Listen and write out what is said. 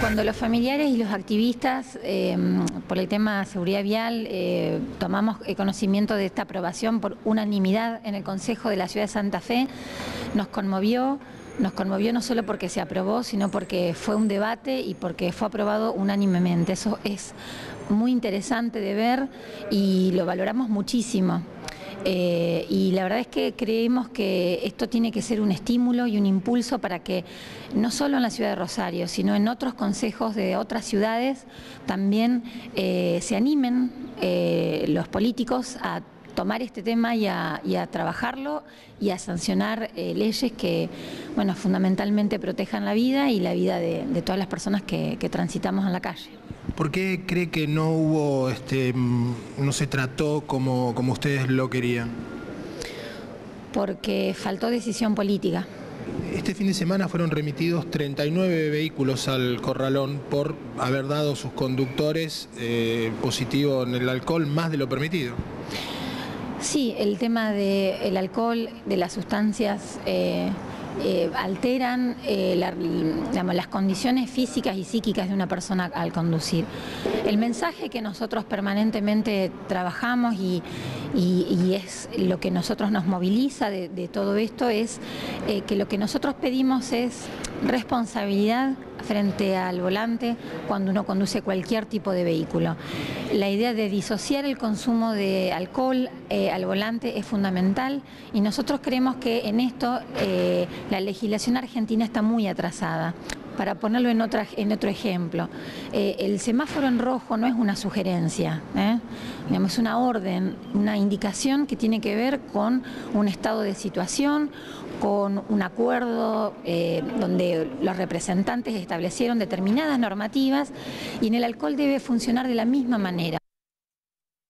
Cuando los familiares y los activistas, por el tema de seguridad vial, tomamos conocimiento de esta aprobación por unanimidad en el Consejo de la Ciudad de Santa Fe, nos conmovió no solo porque se aprobó, sino porque fue un debate y porque fue aprobado unánimemente. Eso es muy interesante de ver y lo valoramos muchísimo. Y la verdad es que creemos que esto tiene que ser un estímulo y un impulso para que no solo en la ciudad de Rosario, sino en otros consejos de otras ciudades también se animen los políticos a tomar este tema y a trabajarlo y a sancionar leyes que, bueno, fundamentalmente protejan la vida y la vida de todas las personas que transitamos en la calle. ¿Por qué cree que no hubo, no se trató como ustedes lo querían? Porque faltó decisión política. Este fin de semana fueron remitidos 39 vehículos al Corralón por haber dado sus conductores positivo en el alcohol, más de lo permitido. Sí, el tema del alcohol, de las sustancias, alteran las condiciones físicas y psíquicas de una persona al conducir. El mensaje que nosotros permanentemente trabajamos y es lo que nosotros nos moviliza de todo esto es que lo que nosotros pedimos es responsabilidad frente al volante cuando uno conduce cualquier tipo de vehículo. La idea de disociar el consumo de alcohol al volante es fundamental y nosotros creemos que en esto la legislación argentina está muy atrasada. Para ponerlo en otro ejemplo, el semáforo en rojo no es una sugerencia, digamos, es una orden, una indicación que tiene que ver con un estado de situación, con un acuerdo donde los representantes establecieron determinadas normativas y en el alcohol debe funcionar de la misma manera.